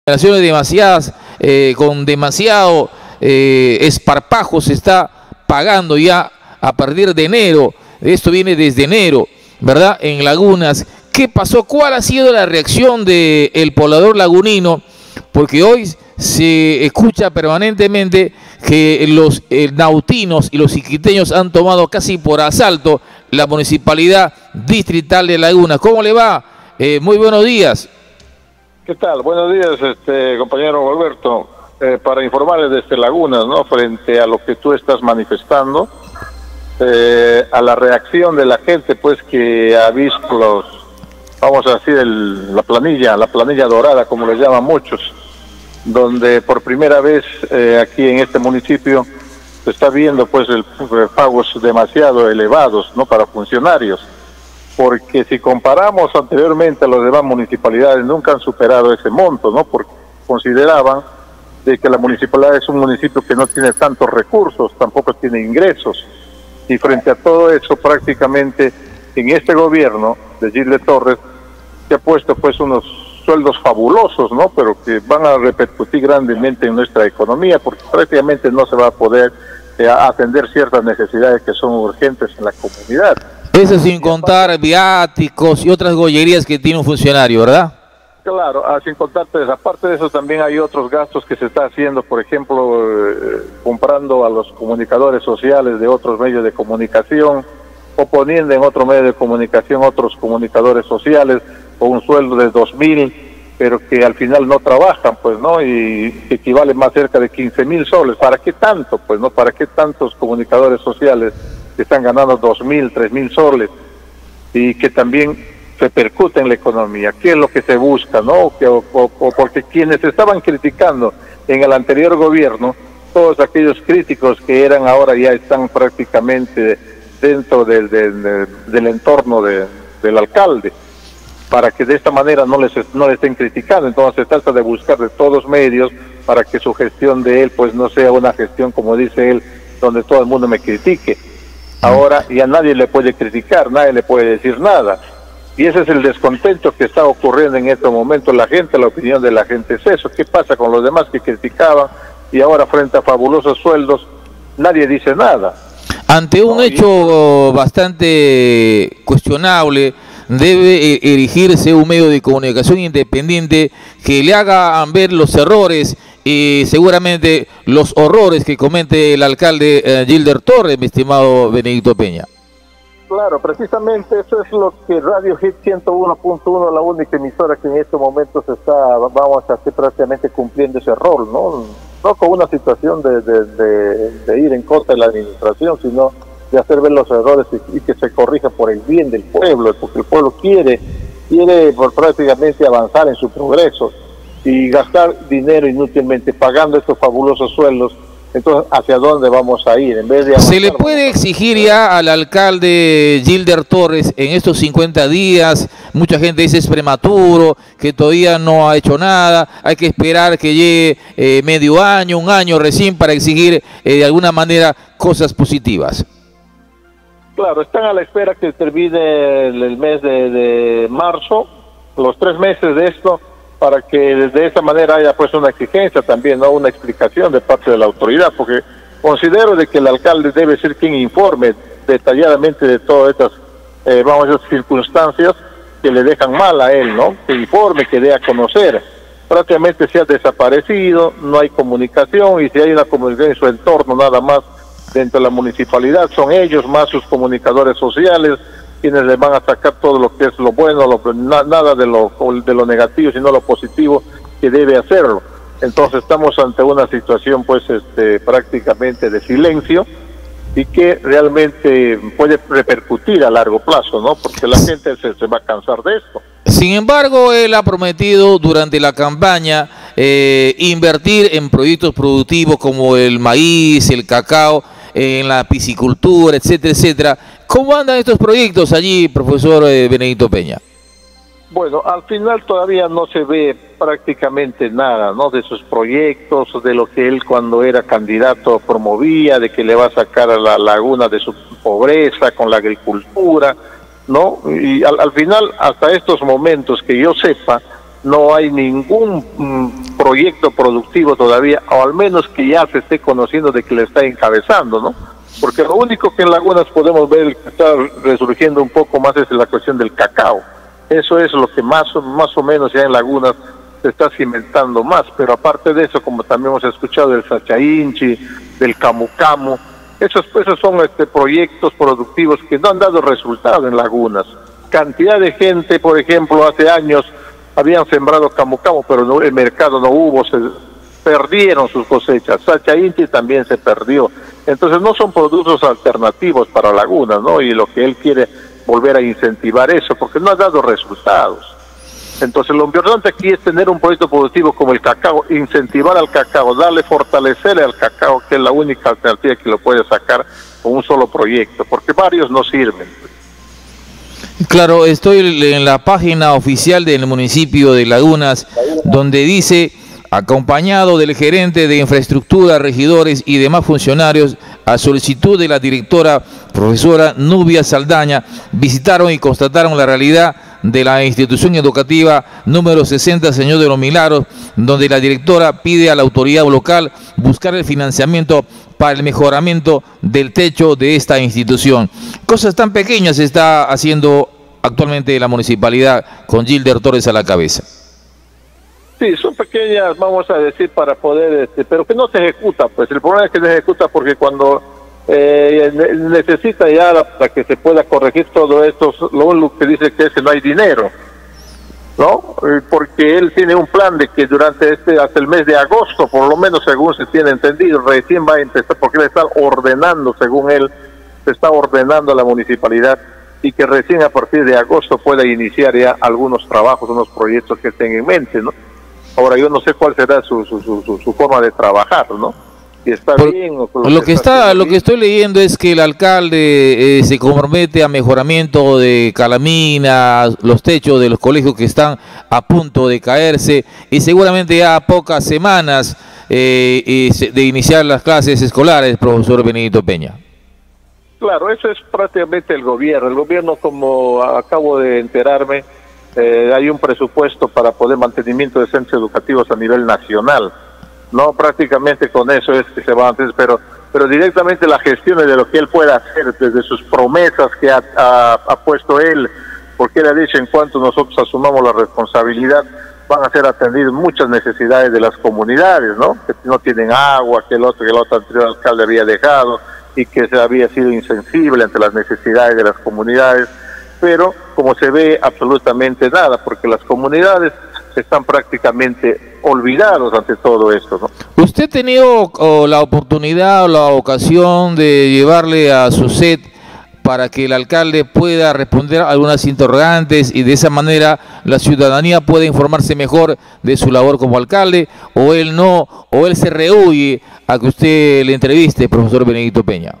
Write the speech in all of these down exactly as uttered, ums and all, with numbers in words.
Generaciones demasiadas, eh, con demasiado eh, esparpajo se está pagando ya a partir de enero. Esto viene desde enero, ¿verdad? En Lagunas. ¿Qué pasó? ¿Cuál ha sido la reacción del poblador lagunino? Porque hoy se escucha permanentemente que los eh, nautinos y los iquiteños han tomado casi por asalto la municipalidad distrital de Lagunas. ¿Cómo le va? Eh, muy buenos días. ¿Qué tal? Buenos días, este compañero Alberto. Eh, para informarles desde Lagunas, ¿no? Frente a lo que tú estás manifestando, eh, a la reacción de la gente, pues, que ha visto los, vamos a decir, el, la planilla, la planilla dorada, como le llaman muchos, donde por primera vez eh, aquí en este municipio se está viendo, pues, el, el pagos demasiado elevados, ¿no? Para funcionarios. Porque si comparamos anteriormente a las demás municipalidades, nunca han superado ese monto, ¿no? Porque consideraban de que la municipalidad es un municipio que no tiene tantos recursos, tampoco tiene ingresos. Y frente a todo eso, prácticamente en este gobierno de Gilder Torres se ha puesto, pues, unos sueldos fabulosos, ¿no? Pero que van a repercutir grandemente en nuestra economía, porque prácticamente no se va a poder eh, atender ciertas necesidades que son urgentes en la comunidad. Eso sin contar viáticos y otras gollerías que tiene un funcionario, ¿verdad? Claro, ah, sin contar, pues, aparte de eso también hay otros gastos que se está haciendo, por ejemplo, eh, comprando a los comunicadores sociales de otros medios de comunicación, o poniendo en otro medio de comunicación otros comunicadores sociales con un sueldo de dos mil, pero que al final no trabajan, pues, ¿no? Y equivale más cerca de quince mil soles. ¿Para qué tanto? Pues, ¿no? ¿Para qué tantos comunicadores sociales que están ganando dos mil, tres mil soles y que también repercute en la economía? ¿Qué es lo que se busca, no? Que, o, o, o porque quienes estaban criticando en el anterior gobierno, todos aquellos críticos que eran ahora ya están prácticamente dentro del, del, del entorno de, del alcalde, para que de esta manera no les, no les estén criticando. Entonces se trata de buscar de todos medios para que su gestión de él, pues, no sea una gestión, como dice él, donde todo el mundo me critique. Ahora ya nadie le puede criticar, nadie le puede decir nada. Y ese es el descontento que está ocurriendo en este momento. La gente, la opinión de la gente es eso. ¿Qué pasa con los demás que criticaban? Y ahora, frente a fabulosos sueldos, nadie dice nada. Ante un no, hecho y... bastante cuestionable, debe erigirse un medio de comunicación independiente que le haga ver los errores y seguramente los horrores que comete el alcalde eh, Gilder Torres, mi estimado Benedicto Peña. Claro, precisamente eso es lo que Radio Hit ciento uno punto uno, la única emisora que en estos momentos está, vamos a hacer prácticamente cumpliendo ese rol, ¿no? No con una situación de, de, de, de ir en contra de la administración, sino de hacer ver los errores y, y que se corrija por el bien del pueblo, porque el pueblo quiere, quiere por prácticamente avanzar en su progreso. Y gastar dinero inútilmente pagando estos fabulosos sueldos, entonces, ¿hacia dónde vamos a ir? En vez de avanzar, ¿se le puede exigir ya al alcalde Gilder Torres en estos cincuenta días? Mucha gente dice es prematuro, que todavía no ha hecho nada, hay que esperar que llegue eh, medio año, un año recién para exigir eh, de alguna manera cosas positivas. Claro, están a la espera que termine el, el mes de, de marzo, los tres meses de esto, para que de esa manera haya, pues, una exigencia también, no una explicación de parte de la autoridad, porque considero de que el alcalde debe ser quien informe detalladamente de todas estas, eh, vamos a decir, circunstancias que le dejan mal a él, ¿no? Que informe, que dé a conocer. Prácticamente se ha desaparecido, no hay comunicación, y si hay una comunicación en su entorno nada más dentro de la municipalidad, son ellos más sus comunicadores sociales quienes le van a sacar todo lo que es lo bueno, lo, na, nada de lo, de lo negativo, sino lo positivo que debe hacerlo. Entonces estamos ante una situación, pues, este, prácticamente de silencio, y que realmente puede repercutir a largo plazo, ¿no? Porque la gente se, se va a cansar de esto. Sin embargo, él ha prometido durante la campaña eh, invertir en proyectos productivos como el maíz, el cacao, en la piscicultura, etcétera, etcétera. ¿Cómo andan estos proyectos allí, profesor eh, Benedicto Peña? Bueno, al final todavía no se ve prácticamente nada, ¿no? De sus proyectos, de lo que él cuando era candidato promovía, de que le va a sacar a la laguna de su pobreza con la agricultura, ¿no? Y al, al final, hasta estos momentos que yo sepa, no hay ningún mm, proyecto productivo todavía, o al menos que ya se esté conociendo de que le está encabezando, ¿no? Porque lo único que en Lagunas podemos ver que está resurgiendo un poco más es la cuestión del cacao. Eso es lo que más, más o menos ya en Lagunas se está cimentando más, pero aparte de eso, como también hemos escuchado del Sachainchi, del Camu Camu, esos, esos son este, proyectos productivos que no han dado resultado en Lagunas. Cantidad de gente, por ejemplo, hace años habían sembrado Camu Camu, pero no, el mercado no hubo, se perdieron sus cosechas. Sachainchi también se perdió. Entonces no son productos alternativos para Lagunas, ¿no? Y lo que él quiere volver a incentivar eso, porque no ha dado resultados. Entonces lo importante aquí es tener un proyecto productivo como el cacao, incentivar al cacao, darle, fortalecerle al cacao, que es la única alternativa que lo puede sacar con un solo proyecto, porque varios no sirven. Claro, estoy en la página oficial del municipio de Lagunas, donde dice: acompañado del gerente de infraestructura, regidores y demás funcionarios, a solicitud de la directora profesora Nubia Saldaña, visitaron y constataron la realidad de la institución educativa número sesenta, Señor de los Milagros, donde la directora pide a la autoridad local buscar el financiamiento para el mejoramiento del techo de esta institución. Cosas tan pequeñas se está haciendo actualmente la municipalidad con Gilder Torres a la cabeza. Sí, son pequeñas, vamos a decir, para poder, este, pero que no se ejecuta, pues el problema es que no se ejecuta porque cuando eh, necesita ya para que se pueda corregir todo esto, lo único que dice que es que no hay dinero, ¿no? Porque él tiene un plan de que durante este, hasta el mes de agosto, por lo menos según se tiene entendido, recién va a empezar, porque él está ordenando, según él, se está ordenando a la municipalidad, y que recién a partir de agosto pueda iniciar ya algunos trabajos, unos proyectos que tenga en mente, ¿no? Ahora yo no sé cuál será su, su, su, su forma de trabajar, ¿no? Si está Por, bien o lo, lo que está, lo que estoy leyendo es que el alcalde eh, se compromete a mejoramiento de calamina, los techos de los colegios que están a punto de caerse, y seguramente ya a pocas semanas eh, de iniciar las clases escolares, profesor Benedito Peña. Claro, eso es prácticamente el gobierno. El gobierno, como acabo de enterarme, Eh, hay un presupuesto para poder mantenimiento de centros educativos a nivel nacional, no prácticamente con eso es que se va antes, pero pero directamente la gestión de lo que él pueda hacer desde sus promesas que ha, ha, ha puesto él, porque él ha dicho en cuanto nosotros asumamos la responsabilidad van a ser atendidas muchas necesidades de las comunidades, ¿no? Que no tienen agua, que el otro que el otro anterior alcalde había dejado y que se había sido insensible ante las necesidades de las comunidades. Pero como se ve absolutamente nada, porque las comunidades están prácticamente olvidados ante todo esto, ¿no? ¿Usted ha tenido oh, la oportunidad o la ocasión de llevarle a su set para que el alcalde pueda responder a algunas interrogantes y de esa manera la ciudadanía pueda informarse mejor de su labor como alcalde, o él no, o él se rehúye a que usted le entreviste, profesor Benedito Peña?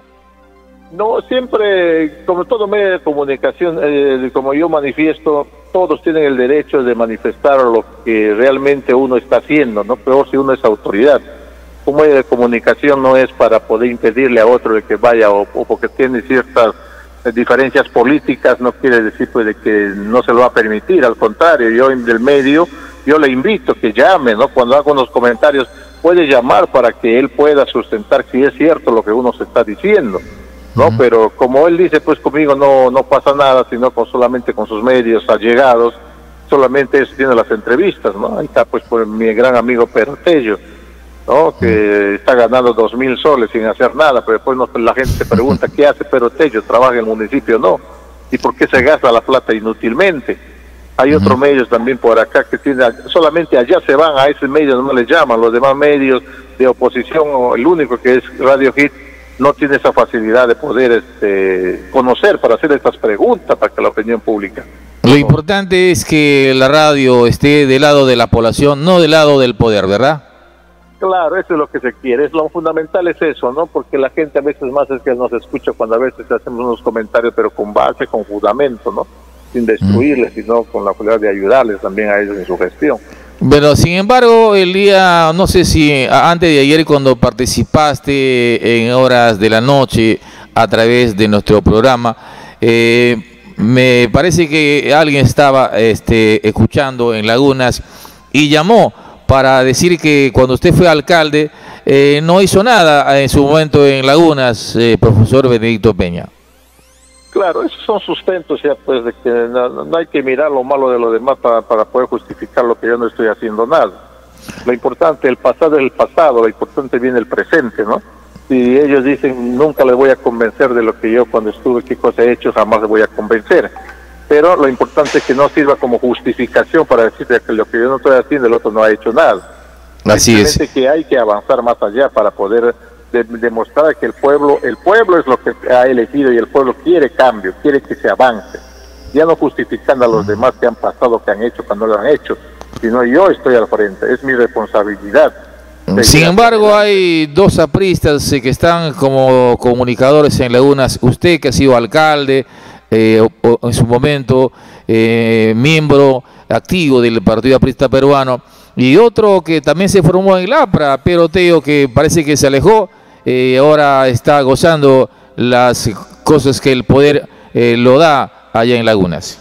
No, siempre, como todo medio de comunicación, eh, como yo manifiesto, todos tienen el derecho de manifestar lo que realmente uno está haciendo, ¿no? Peor si uno es autoridad. Un medio de comunicación no es para poder impedirle a otro de que vaya o, o porque tiene ciertas eh, diferencias políticas, no quiere decir pues de que no se lo va a permitir, al contrario, yo del medio, yo le invito que llame, ¿no? Cuando haga unos comentarios, puede llamar para que él pueda sustentar si es cierto lo que uno se está diciendo. No, uh-huh. Pero como él dice, pues conmigo no no pasa nada, sino con solamente con sus medios allegados, solamente eso tiene las entrevistas, ¿no? Ahí está pues por mi gran amigo Pedro Tello, ¿no? Que uh-huh. está ganando dos mil soles sin hacer nada, pero después no, la gente se pregunta, ¿qué hace Pedro Tello? ¿Trabaja en el municipio? No. ¿Y por qué se gasta la plata inútilmente? Hay uh-huh. otros medios también por acá que tienen, solamente allá se van, a ese medio no les llaman, los demás medios de oposición, el único que es Radio Hit, no tiene esa facilidad de poder este, conocer para hacer estas preguntas para que la opinión pública. Lo importante es que la radio esté del lado de la población, no del lado del poder, ¿verdad? Claro, eso es lo que se quiere, es lo fundamental es eso, ¿no? Porque la gente a veces más es que nos escucha cuando a veces hacemos unos comentarios, pero con base, con fundamento, ¿no? Sin destruirles, mm. sino con la posibilidad de ayudarles también a ellos en su gestión. Pero sin embargo, el día, no sé si antes de ayer cuando participaste en horas de la noche a través de nuestro programa, eh, me parece que alguien estaba este, escuchando en Lagunas y llamó para decir que cuando usted fue alcalde eh, no hizo nada en su momento en Lagunas, eh, profesor Benedicto Peña. Claro, esos son sustentos ya, pues, de que no, no hay que mirar lo malo de los demás para, para poder justificar lo que yo no estoy haciendo nada. Lo importante, el pasado es el pasado, lo importante viene el presente, ¿no? Si ellos dicen, nunca les voy a convencer de lo que yo cuando estuve, qué cosa he hecho, jamás les voy a convencer. Pero lo importante es que no sirva como justificación para decir que lo que yo no estoy haciendo, el otro no ha hecho nada. Así es. Que hay que avanzar más allá para poder de, demostrar que el pueblo, el pueblo es lo que ha elegido y el pueblo quiere cambio, quiere que se avance. Ya no justificando a los demás que han pasado, que han hecho, cuando lo han hecho, sino yo estoy al frente, es mi responsabilidad. Sin embargo, hay dos apristas eh, que están como comunicadores en Lagunas. Usted, que ha sido alcalde, eh, o, o en su momento eh, miembro activo del Partido Aprista Peruano, y otro que también se formó en Lapra, Pedro Tello, que parece que se alejó y eh, ahora está gozando las cosas que el poder eh, lo da allá en Lagunas.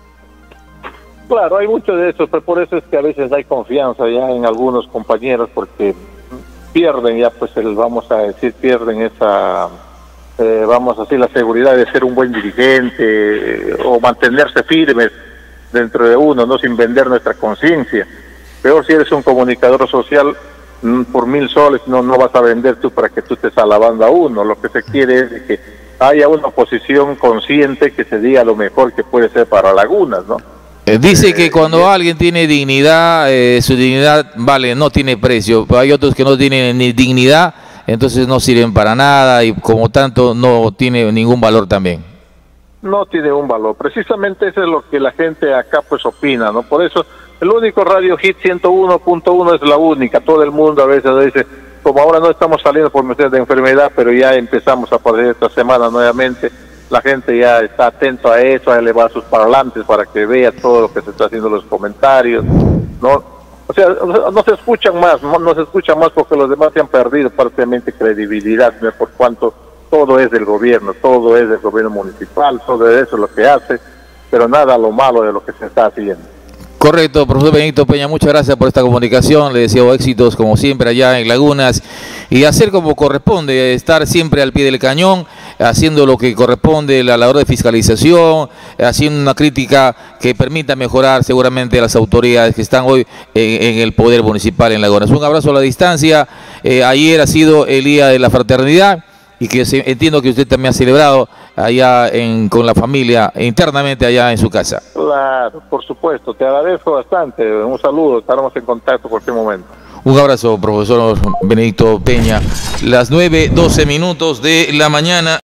Claro, hay mucho de eso, pero por eso es que a veces hay confianza ya en algunos compañeros, porque pierden ya, pues, el, vamos a decir, pierden esa, eh, vamos a decir, la seguridad de ser un buen dirigente eh, o mantenerse firmes dentro de uno, no sin vender nuestra conciencia. Peor si eres un comunicador social, por mil soles no, no vas a vender tú para que tú estés alabando a uno. Lo que se quiere es que haya una oposición consciente que se diga lo mejor que puede ser para Lagunas, ¿no? Dice que cuando alguien tiene dignidad, eh, su dignidad vale, no tiene precio. Pero hay otros que no tienen ni dignidad, entonces no sirven para nada y como tanto no tiene ningún valor también. No tiene un valor. Precisamente eso es lo que la gente acá pues opina, ¿no? Por eso el único Radio Hit ciento uno punto uno es la única. Todo el mundo a veces dice, como ahora no estamos saliendo por meses de enfermedad, pero ya empezamos a aparecer esta semana nuevamente. La gente ya está atento a eso, a elevar sus parlantes para que vea todo lo que se está haciendo en los comentarios, ¿no? O sea, no se escuchan más, no, no se escuchan más porque los demás se han perdido prácticamente credibilidad, ¿no? Por cuanto todo es del gobierno, todo es del gobierno municipal, todo eso es lo que hace, pero nada lo malo de lo que se está haciendo. Correcto, profesor Benedicto Peña, muchas gracias por esta comunicación, le deseo éxitos como siempre allá en Lagunas y hacer como corresponde, estar siempre al pie del cañón, haciendo lo que corresponde, la labor de fiscalización, haciendo una crítica que permita mejorar seguramente a las autoridades que están hoy en, en el poder municipal en Lagunas. Un abrazo a la distancia, eh, ayer ha sido el Día de la Fraternidad y que se, entiendo que usted también ha celebrado allá en, con la familia, internamente allá en su casa. Claro, por supuesto, te agradezco bastante, un saludo, estaremos en contacto por cualquier momento. Un abrazo, profesor Benedicto Peña. Las nueve doce minutos de la mañana.